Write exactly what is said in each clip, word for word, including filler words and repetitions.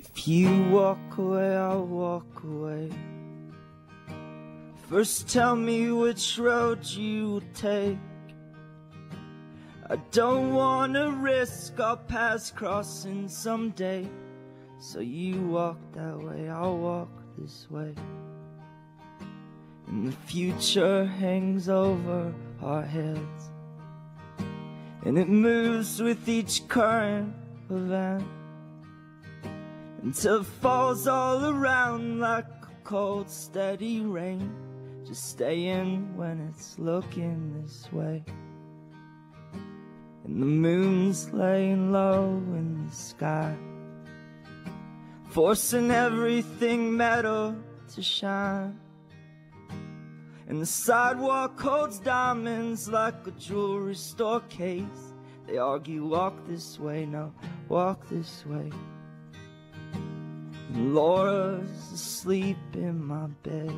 If you walk away, I'll walk away. First tell me which road you will take. I don't wanna risk our paths crossing someday. So you walk that way, I'll walk this way. And the future hangs over our heads, and it moves with each current event, until it falls all around like a cold steady rain, just staying when it's looking this way. And the moon's laying low in the sky, forcing everything metal to shine. And the sidewalk holds diamonds like a jewelry store case. They argue, walk this way, no, walk this way. And Laura's asleep in my bed.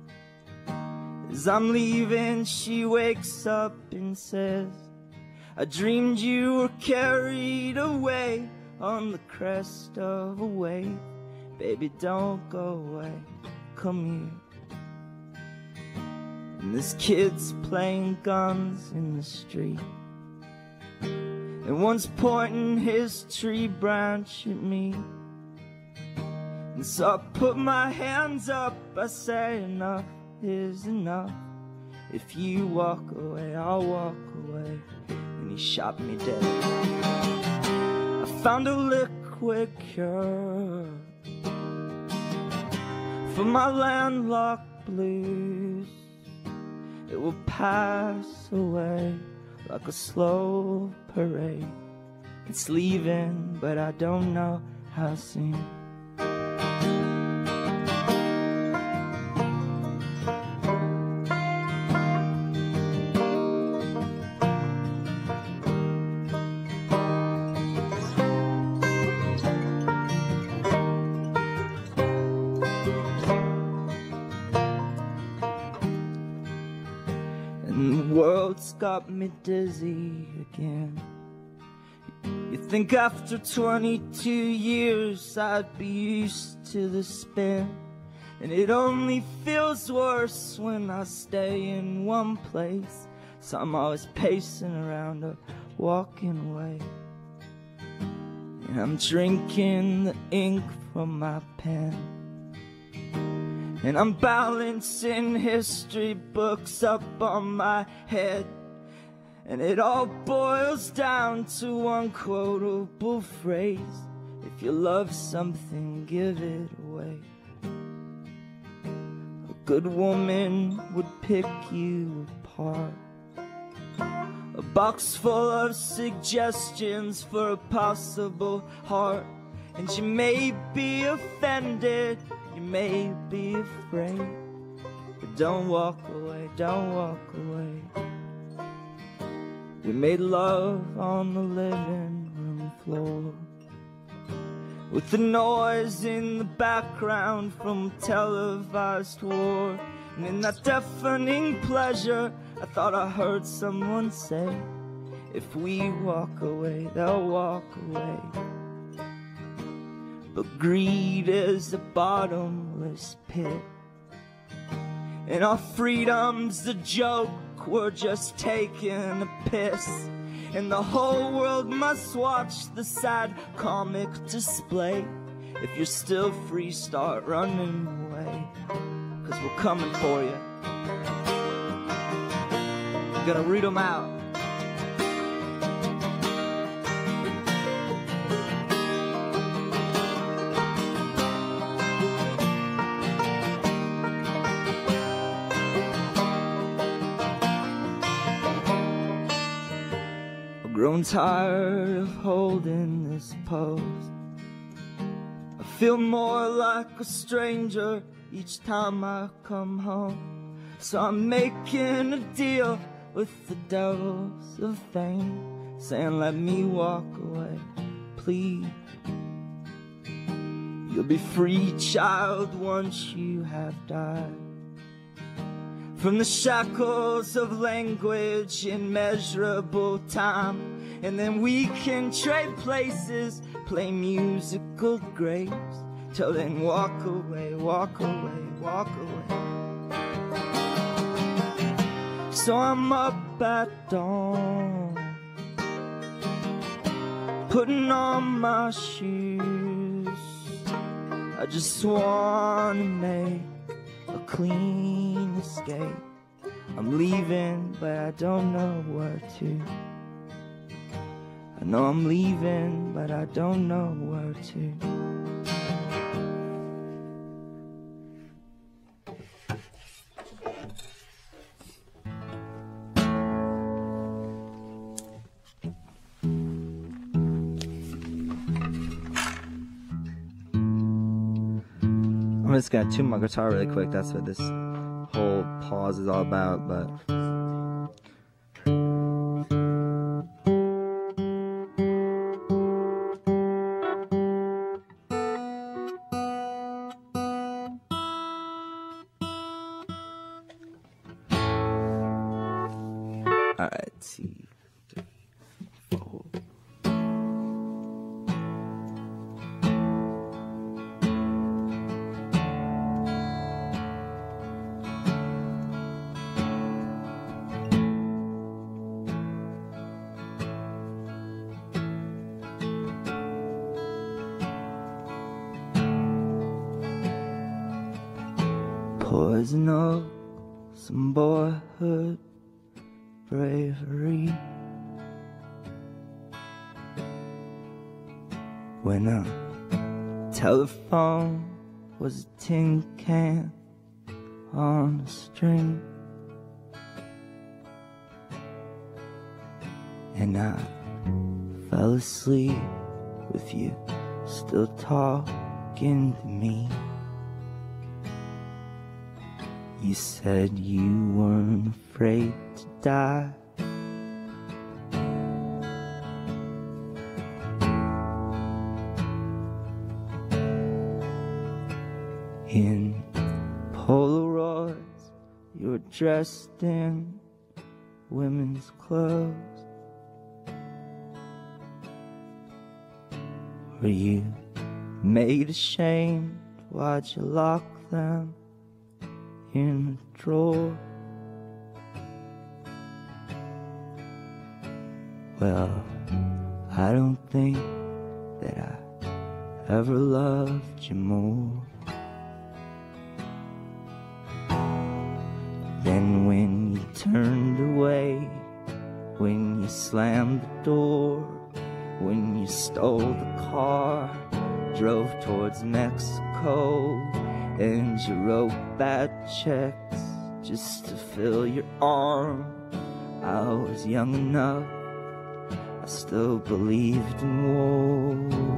As I'm leaving, she wakes up and says, I dreamed you were carried away on the crest of a wave. Baby, don't go away, come here. And this kid's playing guns in the street, and one's pointing his tree branch at me. And so I put my hands up, I say enough is enough. If you walk away, I'll walk away. And he shot me dead. I found a liquid cure for my landlocked blues. It will pass away like a slow parade. It's leaving, but I don't know how soon. Got me dizzy again. You think after twenty-two years I'd be used to the spin, and it only feels worse when I stay in one place. So I'm always pacing around or walking away, and I'm drinking the ink from my pen, and I'm balancing history books up on my head. And it all boils down to one quotable phrase: if you love something, give it away. A good woman would pick you apart, a box full of suggestions for a possible heart. And you may be offended, you may be afraid, but don't walk away, don't walk away. We made love on the living room floor, with the noise in the background from televised war. And in that deafening pleasure, I thought I heard someone say, if we walk away, they'll walk away. But greed is a bottomless pit, and our freedom's a joke. We're just taking a piss, and the whole world must watch the sad comic display. If you're still free, start running away, 'cause we're coming for you. We're gonna root them out. Grown tired of holding this pose. I feel more like a stranger each time I come home. So I'm making a deal with the devils of fame, saying let me walk away, please. You'll be free, child, once you have died from the shackles of language in measurable time. And then we can trade places, play musical graves, till then walk away, walk away, walk away. So I'm up at dawn, putting on my shoes. I just wanna make a clean escape. I'm leaving, but I don't know where to. I know I'm leaving, but I don't know where to. I'm just gonna tune my guitar really quick. That's what this whole pause is all about, but alright, two, three, four. Poison oak, some boyhood bravery. When a telephone was a tin can on a string, and I fell asleep with you still talking to me. You said you weren't afraid to die. In Polaroids, you were dressed in women's clothes. Were you made ashamed? Why'd you lock them in a drawer? Well, I don't think that I ever loved you more. Then when you turned away, when you slammed the door, when you stole the car, drove towards Mexico, and you wrote bad checks just to fill your arm. I was young enough, I still believed in war.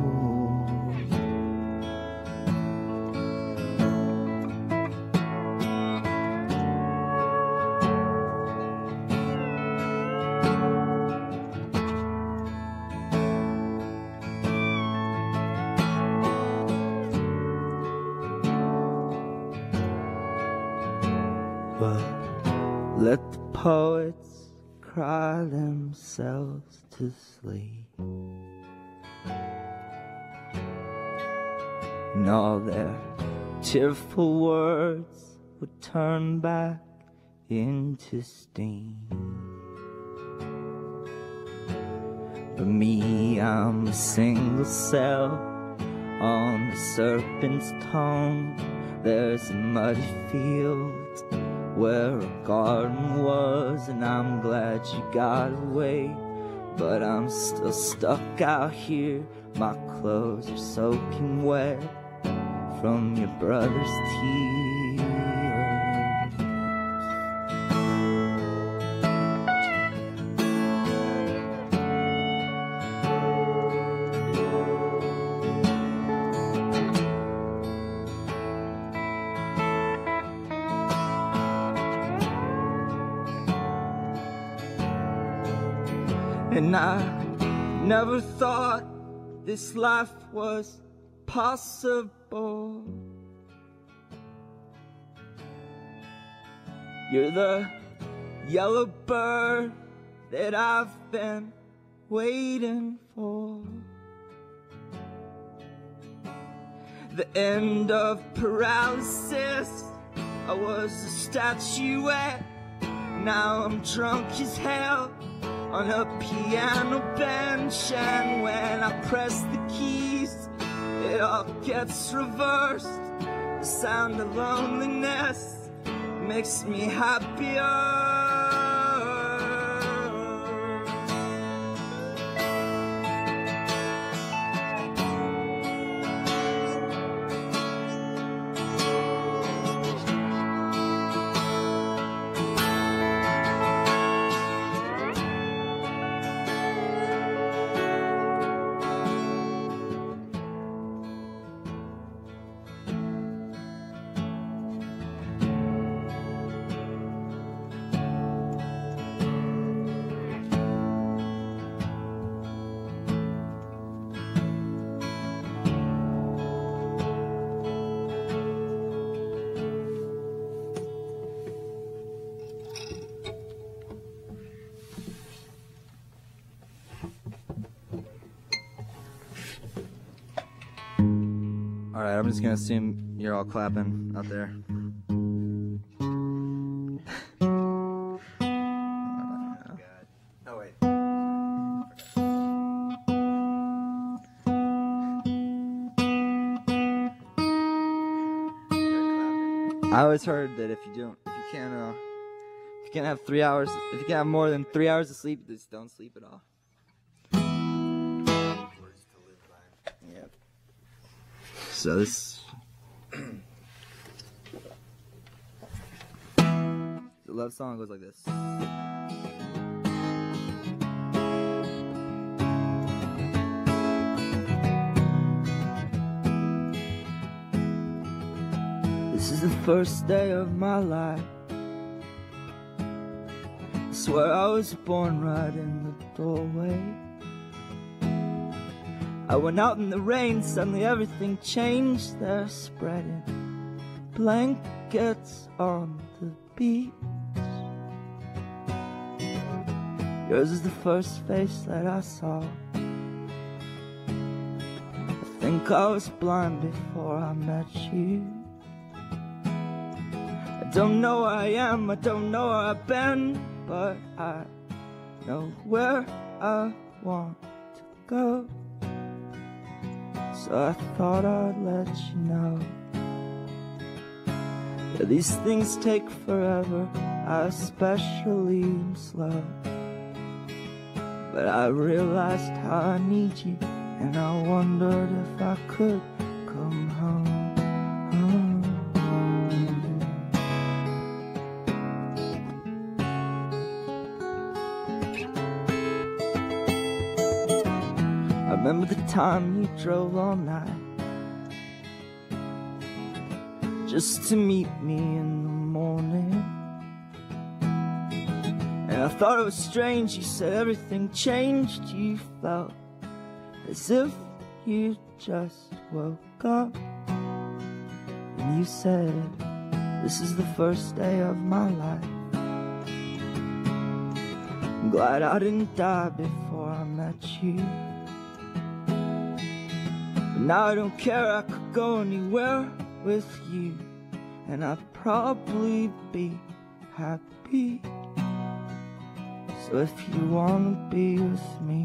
But let the poets cry themselves to sleep, and all their tearful words would turn back into steam. For me, I'm a single cell on the serpent's tongue. There's a muddy field where a garden was, and I'm glad you got away, but I'm still stuck out here. My clothes are soaking wet from your brother's tears. And I never thought this life was possible. You're the yellow bird that I've been waiting for. the end of paralysis. I was a statuette, now I'm drunk as hell on a piano bench, and when I press the keys, it all gets reversed. The sound of loneliness makes me happier. Alright, I'm just gonna assume you're all clapping out there. Oh, wait. I always heard that if you don't, if you can't, uh, if you can't have three hours, if you can't have more than three hours of sleep, just don't sleep at all. Yeah. So this, the love song goes like this. This is the first day of my life. I swear I was born right in the doorway. I went out in the rain, suddenly everything changed. They're spreading blankets on the beach. Yours is the first face that I saw. I think I was blind before I met you. I don't know where I am, I don't know where I've been, but I know where I want to go. So I thought I'd let you know. Yeah, these things take forever, I especially am slow. But I realized how I need you, and I wondered if I could come home. home. I remember the time you drove all night just to meet me in the morning. And I thought it was strange, you said everything changed. You felt as if you just woke up. And you said, this is the first day of my life. I'm glad I didn't die before I met you. But now I don't care, I could go anywhere with you, and I'd probably be happy. So if you wanna be with me,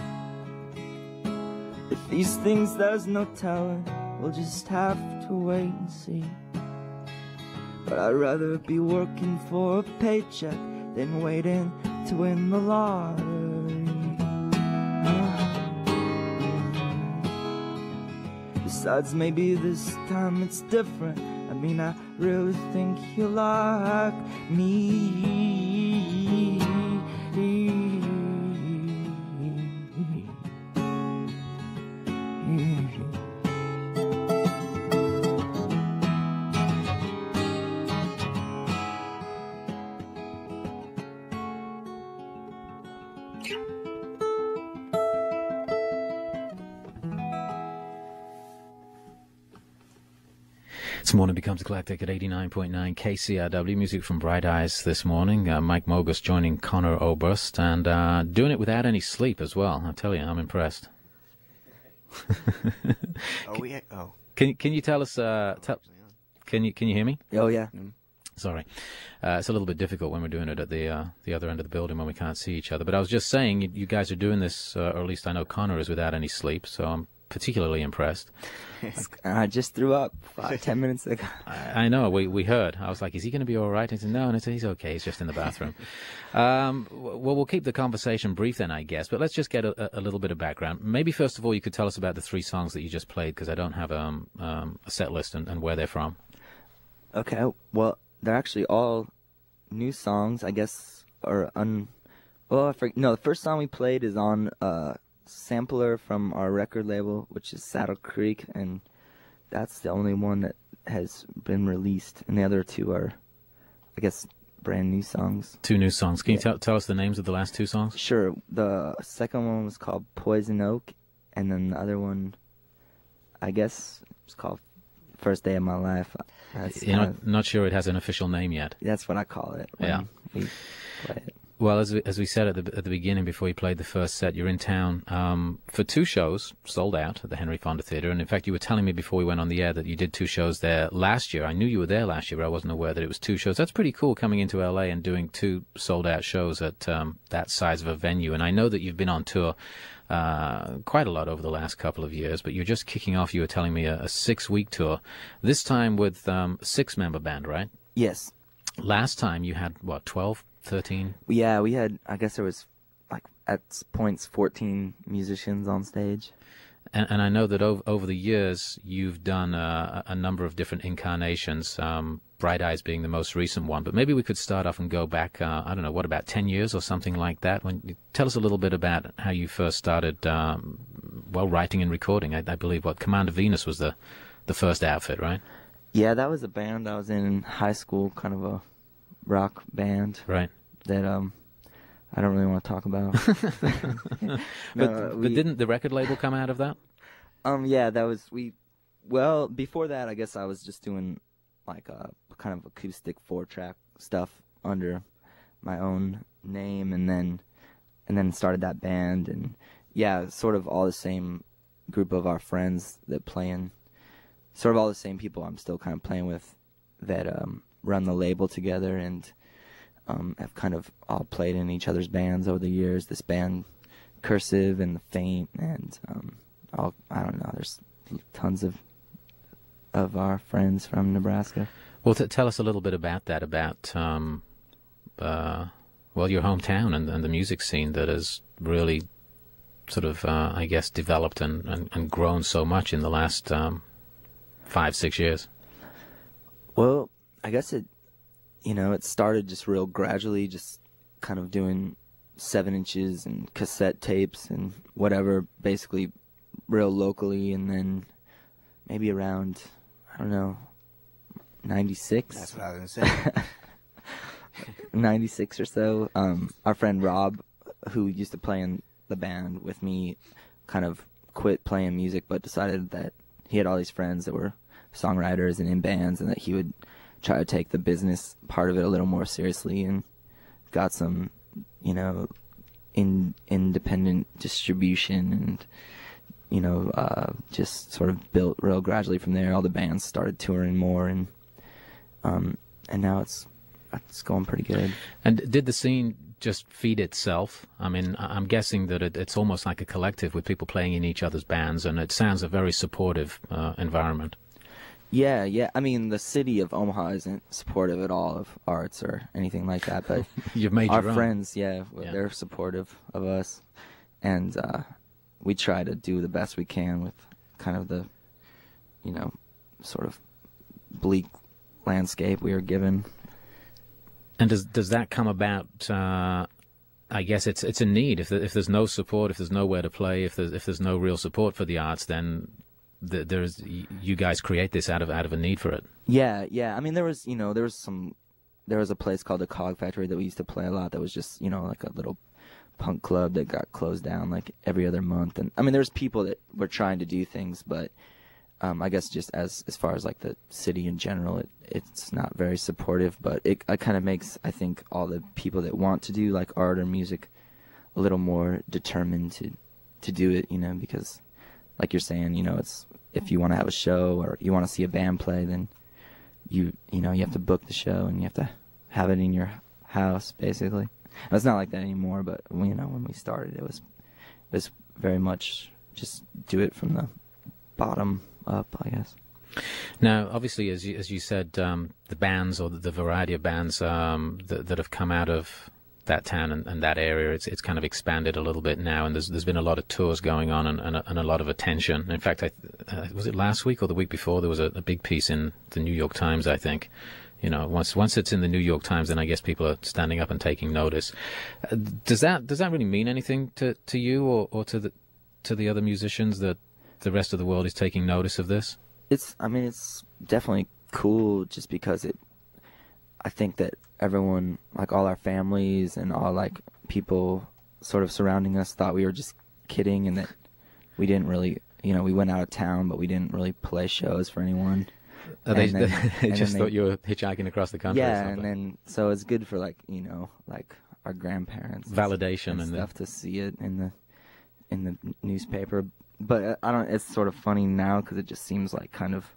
if these things there's no telling, we'll just have to wait and see. But I'd rather be working for a paycheck than waiting to win the lottery. Besides, maybe this time it's different. I mean, I really think you like me. This morning becomes Eclectic at eighty-nine point nine K C R W. Music from Bright Eyes this morning. Uh, Mike Mogis joining Conor Oberst, and uh, doing it without any sleep as well. I tell you, I'm impressed. oh, we oh, Can can you tell us? Uh, tell, can you can you hear me? Oh yeah. Sorry, uh, it's a little bit difficult when we're doing it at the uh, the other end of the building when we can't see each other. But I was just saying, you, you guys are doing this, uh, or at least I know Conor is without any sleep, so I'm particularly impressed. I just threw up five, ten minutes ago. I, I know, we we heard. I was like, is he going to be all right? He said, no, and I said, he's okay, he's just in the bathroom. um, well, we'll keep the conversation brief then, I guess, but let's just get a, a little bit of background. Maybe first of all, you could tell us about the three songs that you just played, because I don't have um, um, a set list and, and where they're from. Okay, well, they're actually all new songs, I guess, or un... Well, I forget. No, the first song we played is on a sampler from our record label, which is Saddle Creek, and that's the only one that has been released. And the other two are, I guess, brand new songs. Two new songs. Can yeah. you tell tell us the names of the last two songs? Sure. The second one was called Poison Oak, and then the other one, I guess, was called First Day of My Life. That's You're not, of, not sure it has an official name yet. That's what I call it when yeah. we play it. Well, as we, as we said at the at the beginning, before you played the first set, you're in town um, for two shows, sold out at the Henry Fonda Theatre. And in fact, you were telling me before we went on the air that you did two shows there last year. I knew you were there last year, but I wasn't aware that it was two shows. That's pretty cool, coming into L A and doing two sold out shows at um, that size of a venue. And I know that you've been on tour uh, quite a lot over the last couple of years, but you're just kicking off, you were telling me, a, a six-week tour, this time with um, a six-member band, right? Yes. Last time you had, what, twelve? thirteen? Yeah, we had, I guess there was, like, at points, fourteen musicians on stage. And, and I know that over, over the years, you've done uh, a number of different incarnations, um, Bright Eyes being the most recent one. But maybe we could start off and go back, uh, I don't know, what, about ten years or something like that? When, tell us a little bit about how you first started, um, well, writing and recording. I, I believe, what, Commander Venus was the, the first outfit, right? Yeah, that was a band I was in in high school, kind of a rock band, right? That um, I don't really want to talk about. no, but, we, but didn't the record label come out of that? Um, yeah, that was we. Well, before that, I guess I was just doing like a kind of acoustic four-track stuff under my own name, and then and then started that band, and yeah, sort of all the same group of our friends that playing, sort of all the same people I'm still kind of playing with, that um. run the label together, and um, have kind of all played in each other's bands over the years. This band, Cursive and The Faint, and um, all, I don't know, there's tons of of our friends from Nebraska. Well, t tell us a little bit about that, about, um, uh, well, your hometown and, and the music scene that has really sort of, uh, I guess, developed and, and, and grown so much in the last um, five, six years. Well, I guess it, you know, it started just real gradually, just kind of doing seven inches and cassette tapes and whatever, basically real locally, and then maybe around, I don't know, ninety-six. That's what I was going to say. ninety-six or so. Um, our friend Rob, who used to play in the band with me, kind of quit playing music, but decided that he had all these friends that were songwriters and in bands, and that he would try to take the business part of it a little more seriously, and got some, you know, in independent distribution, and you know, uh, just sort of built real gradually from there. All the bands started touring more, and um, and now it's it's going pretty good. And did the scene just feed itself? I mean, I'm guessing that it, it's almost like a collective with people playing in each other's bands, and it sounds a very supportive uh, environment. Yeah, yeah. I mean, the city of Omaha isn't supportive at all of arts or anything like that, but You've made our your own. friends, yeah, Yeah. they're supportive of us, and uh, we try to do the best we can with kind of the, you know, sort of bleak landscape we are given. And does does that come about? Uh, I guess it's it's a need. If there, if there's no support, if there's nowhere to play, if there's if there's no real support for the arts, then th there's you guys create this out of out of a need for it. Yeah, yeah. I mean, there was you know there was some there was a place called the Cog Factory that we used to play a lot. That was just you know like a little punk club that got closed down like every other month. And I mean, there's people that were trying to do things, but um, I guess just as as far as like the city in general, it it's not very supportive. But it, it kind of makes I think all the people that want to do like art or music a little more determined to to do it. You know, because like you're saying, you know, it's if you want to have a show or you want to see a band play, then you you know you have to book the show and you have to have it in your house basically. It's not like that anymore, but you know when we started, it was it was very much just do it from the bottom up, I guess. Now, obviously, as you, as you said, um, the bands or the, the variety of bands um, that, that have come out of that town and, and that area, it's it's kind of expanded a little bit now, and there's there's been a lot of tours going on and, and, a, and a lot of attention. In fact, I, uh, was it last week or the week before, there was a, a big piece in the New York Times, I think. You know, once once it's in the New York Times, then I guess people are standing up and taking notice. Uh, does that does that really mean anything to, to you or, or to the to the other musicians that the rest of the world is taking notice of this? It's, I mean, it's definitely cool just because it, I think that everyone, like all our families and all like people sort of surrounding us thought we were just kidding and that we didn't really, you know, we went out of town, but we didn't really play shows for anyone. Oh, they then, they just they, thought you were hitchhiking across the country yeah, or something. and then, so it's good for like, you know, like our grandparents. Validation and, and stuff the... to see it in the, in the newspaper. But I don't. It's sort of funny now because it just seems like kind of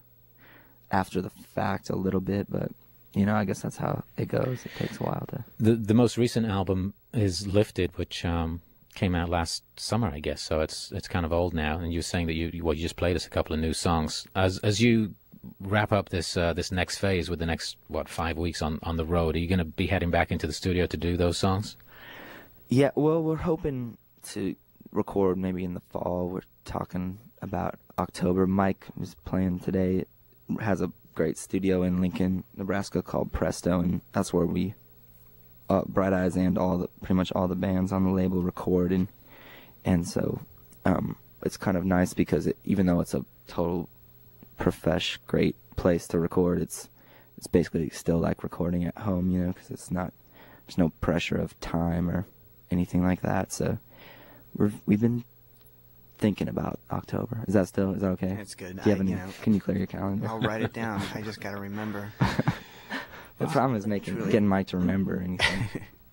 after the fact a little bit. But you know, I guess that's how it goes. It takes a while to. The the most recent album is Lifted, which um, came out last summer, I guess. So it's it's kind of old now. And you were saying that you well, you just played us a couple of new songs. As as you wrap up this uh, this next phase with the next what five weeks on on the road, are you going to be heading back into the studio to do those songs? Yeah. Well, we're hoping to record maybe in the fall. We're talking about October. Mike was playing today, has a great studio in Lincoln, Nebraska called Presto, and that's where we uh, Bright Eyes and all the pretty much all the bands on the label record, and and so um, it's kind of nice because it, even though it's a total profesh great place to record, it's it's basically still like recording at home, you know, because it's not there's no pressure of time or anything like that. So We're, we've been thinking about October. Is that still, is that okay? It's good. Do you have I, any, you know, can you clear your calendar? I'll write it down. I just got to remember. The problem is making, Truly. getting Mike to remember anything.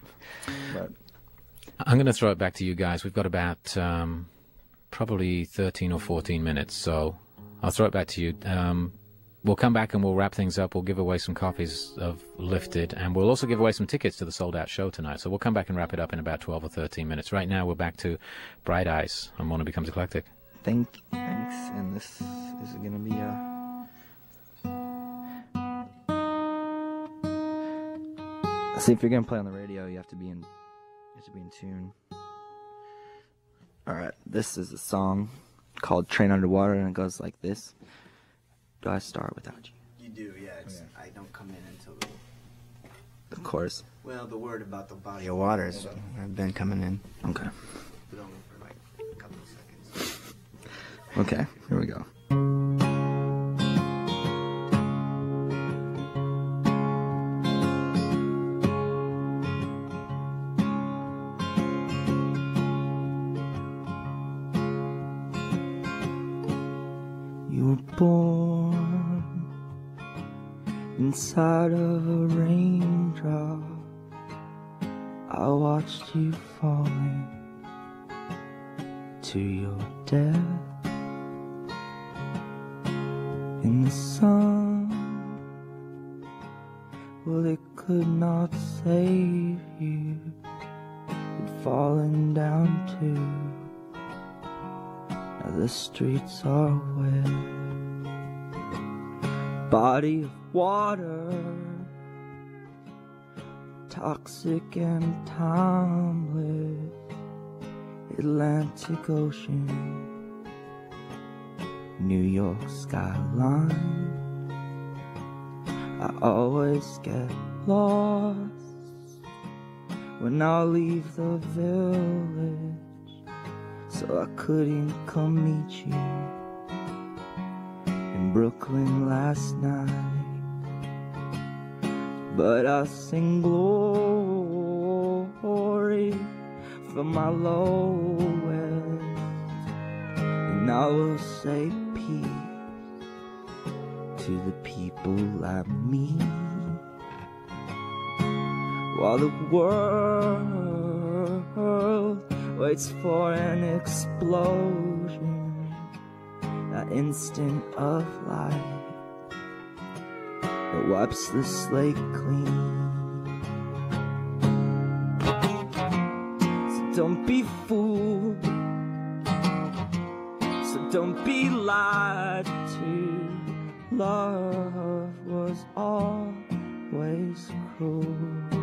But I'm going to throw it back to you guys. We've got about um, probably thirteen or fourteen minutes, so I'll throw it back to you. Um, we'll come back and we'll wrap things up. We'll give away some copies of Lifted, and we'll also give away some tickets to the sold-out show tonight. So we'll come back and wrap it up in about twelve or thirteen minutes. Right now, we're back to Bright Eyes on Warner Becomes Eclectic. thank, thanks, and this, this is going to be a... See, if you're going to play on the radio, you have to be in, you have to be in tune. Alright, this is a song called Train Underwater, and it goes like this. Do I start without you? You do, yeah. It's, Okay. I don't come in until the... Of course. Well, the word about the body of waters have been coming in. Okay. But only for like a couple of seconds. Okay, here we go. You were born inside of a raindrop. I watched you falling to your death in the sun. Well, it could not save you. It'd fallen down too. Now the streets are wet. Body of water, toxic and timeless. Atlantic Ocean, New York skyline. I always get lost when I leave the village, so I couldn't come meet you in Brooklyn last night. But I sing glory from my lowest, and I will say peace to the people like me, while the world waits for an explosion. that instant of light that wipes the slate clean. So don't be fooled, so don't be lied to. Love was always cruel.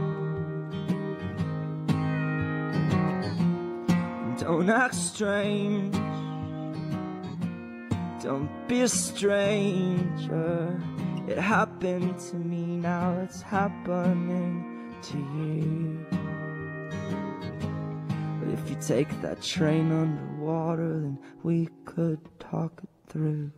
Don't act strange, don't be a stranger. It happened to me, now it's happening to you. But if you take that train underwater, then we could talk it through.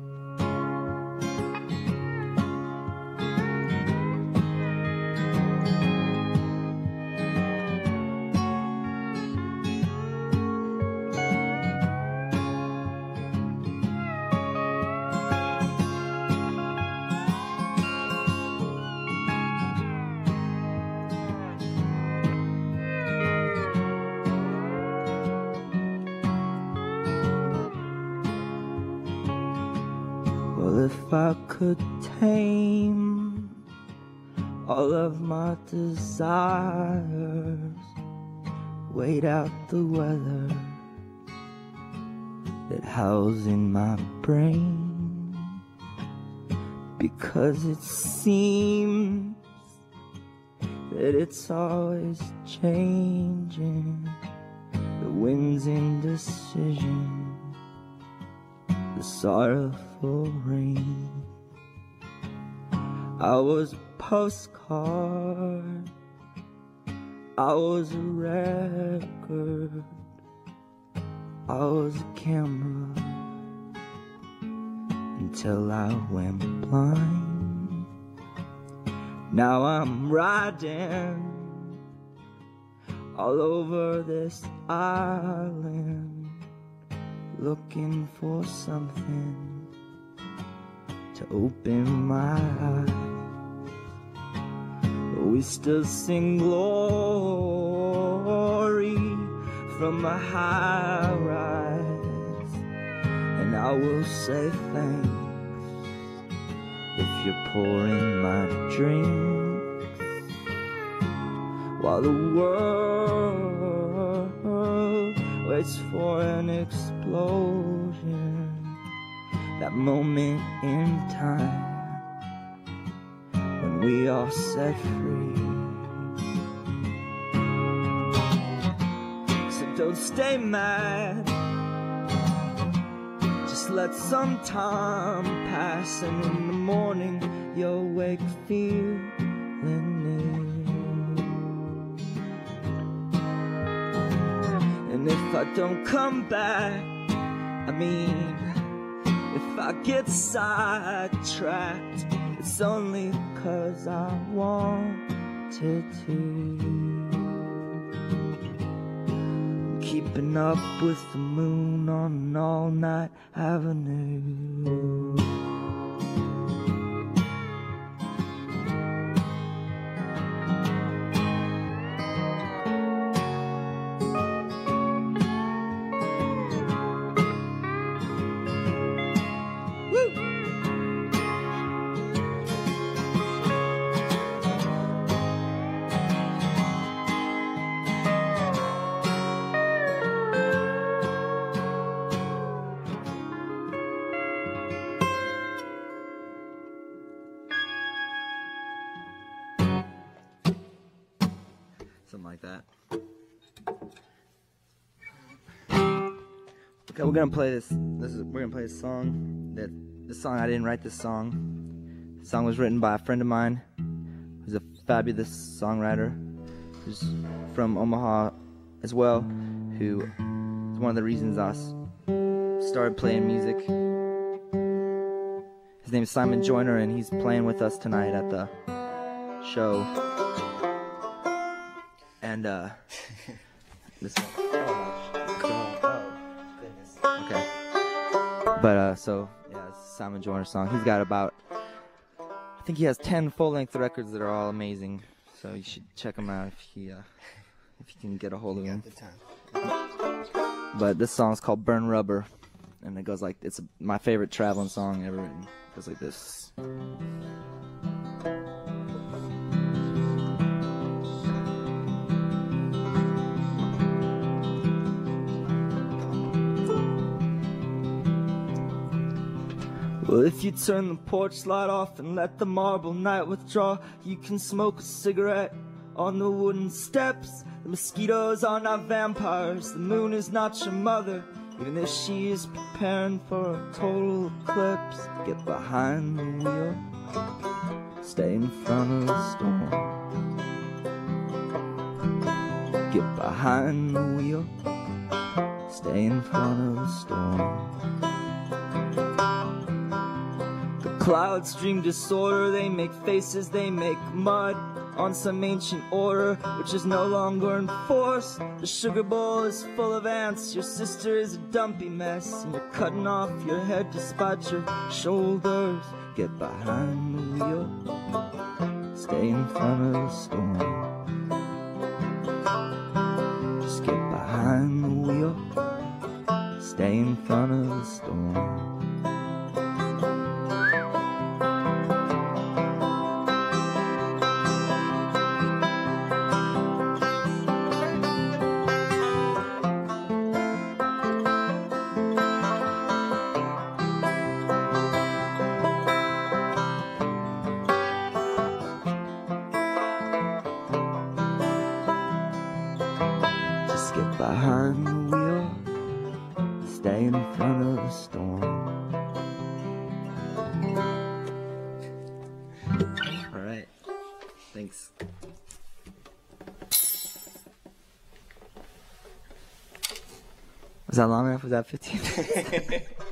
If I could tame all of my desires, wait out the weather that howls in my brain, because it seems that it's always changing, the wind's indecision, the sorrowful rain. I was a postcard, I was a record, I was a camera, until I went blind. Now I'm riding all over this island, looking for something to open my eyes. We still sing glory from a high rise, and I will say thanks if you're pouring my drinks, while the world waits for an explosion, that moment in time when we are set free. So don't stay mad, just let some time pass, and in the morning you'll wake feeling new. And if I don't come back, I mean, if I get sidetracked, it's only 'cause I wanted to. I'm keeping up with the moon on an all-night avenue. Something like that. Okay, we're gonna play this. This is we're gonna play this song. That this song I didn't write. This song. The song was written by a friend of mine, who's a fabulous songwriter, who's from Omaha as well. Who is one of the reasons I started playing music. His name is Simon Joyner, and he's playing with us tonight at the show. And uh, this one. Okay. But uh, so yeah, it's a Simon Joyner song. He's got about, I think he has ten full-length records that are all amazing. So you should check him out if he, uh, if you can get a hold of him. But this song's called "Burn Rubber." and it goes like, it's a, my favorite traveling song ever written. It goes like this. Well, if you turn the porch light off and let the marble night withdraw, you can smoke a cigarette on the wooden steps. The mosquitoes are not vampires, the moon is not your mother, even if she is preparing for a total eclipse. Get behind the wheel, stay in front of the storm. Get behind the wheel, stay in front of the storm. Clouds dream disorder, they make faces, they make mud on some ancient order which is no longer in force. The sugar bowl is full of ants, your sister is a dumpy mess, and you're cutting off your head despite your shoulders. Get behind the wheel, stay in front of the storm. Just get behind the wheel, stay in front of the storm. Behind the wheel, stay in front of the storm. All right, thanks. Was that long enough? Was that fifteen minutes?